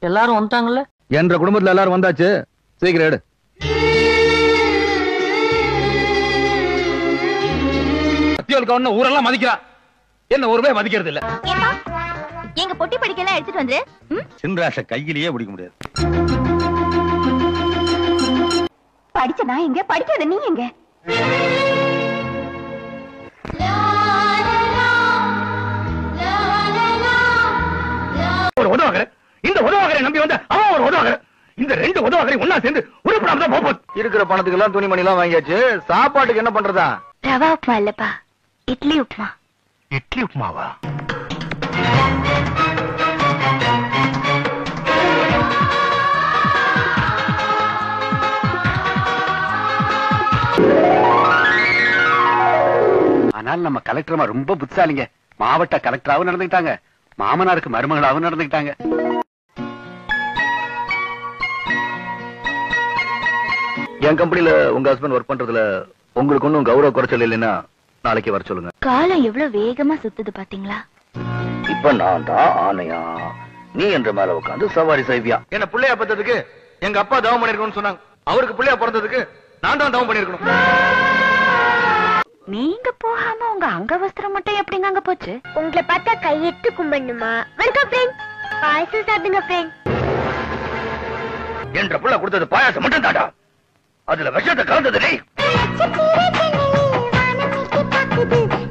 எல்லாரும் வந்துட்டாங்கல்ல? என்ற குடும்பத்துல எல்லாரும் வந்தாச்சு, சீக்கிரம் எடு. ஊரெல்லாம் மதிக்கிறா, என்ன ஒருவே மதிக்கிறது இல்ல. எங்க பொட்டி படிக்கலாம் எடுத்துட்டு வந்து சின்ராஷ கையிலேயே பிடிக்க முடியாது. படிச்ச நான் எங்க, படிக்காத நீ எங்க? ஒரு உதவாகர, இந்த உதவாகரை நம்பி வந்த அவன் ஒரு உதவாகர, இந்த ரெண்டு உதவாகரை ஒன்னா சேர்ந்து உருப்படாம தான் போகுது. இருக்கிற பணத்துக்கு எல்லாம் துணிமணி எல்லாம் வாங்கியாச்சு, சாப்பாட்டுக்கு என்ன பண்றதா? ரவா உப்புமா இல்லப்பா, இட்லி உப்புமா. இட்லி உப்புமாவா? ஆனால் நம்ம கலெக்டர் ரொம்ப புத்திசாலிங்க. மாவட்ட கலெக்டராகவும் நடந்துக்கிட்டாங்க, மாமனாருக்கு மருமகளாகவும் நடந்துக்கிட்டாங்க. என் கம்பெனில உங்க ஹஸ்பண்ட் ஒர்க் பண்றதுல உங்களுக்கு ஒன்னும் கௌரவ குறைச்சல் இல்லைன்னா நாளைக்கு வர சொல்லுங்க. காலம் எவ்வளவு வேகமா சுத்துது பாத்தீங்களா? இப்ப நான் தான் ஆணையா, நீ என்ற மேல உட்காந்து சவாரி செய்வியா? என்ன பிள்ளையா பத்ததுக்கு எங்க அப்பா தவம் பண்ணிருக்கணும்னு சொன்னாங்க, அவருக்கு பிள்ளையா பிறந்ததுக்கு நான் தான் தவம் பண்ணிருக்கணும். நீங்க போகாம உங்க அங்க வஸ்திரம் மட்டும் எப்படிங்க அங்க போச்சு? உங்களை பார்த்தா கையெட்டு கும்பிடணுமா? வெல்கம் ஃப்ரெண்ட், பாயசம் சாப்பிடுங்க ஃப்ரெண்ட். என்ற புள்ள கொடுத்தது பாயாசம் மட்டும் தாடா, அதுல விஷத்தை கலந்தது நீ.